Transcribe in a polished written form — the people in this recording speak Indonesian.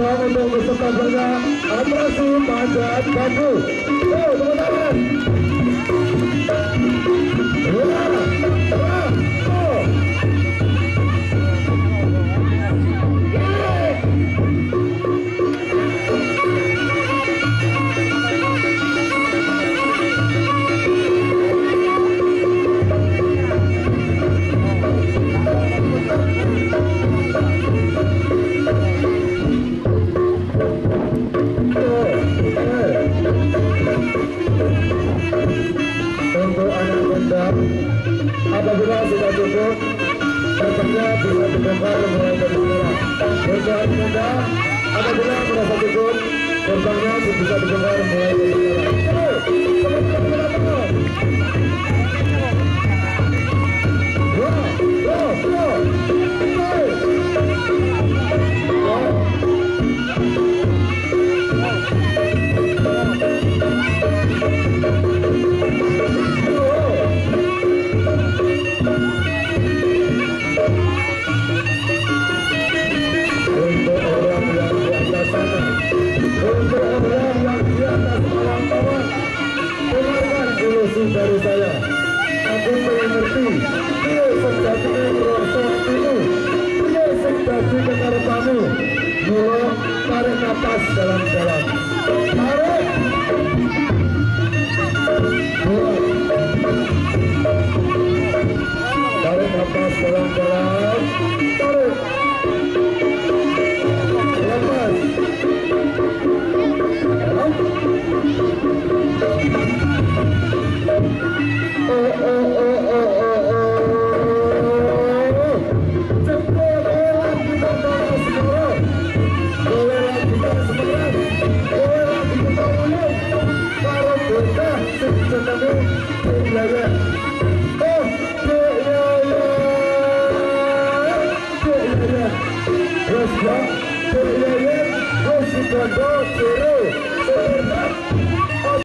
ruang untuk peserta berga atraksi panjat bambu. Tepuk tangan. Untuk anak muda, apabila sudah cukup, terbangnya bisa dibongkar mulai dari sekarang. Untuk anak muda, apabila merasa cukup, terbangnya bisa dibongkar mulai dari sekarang. Dari saya, aku mengerti dia sejatinya merasa hatimu, dia sejati kekarepanmu. Mula tarik nafas dalam-dalam, tarik, tarik nafas dalam-dalam, tarik, lepas. Terus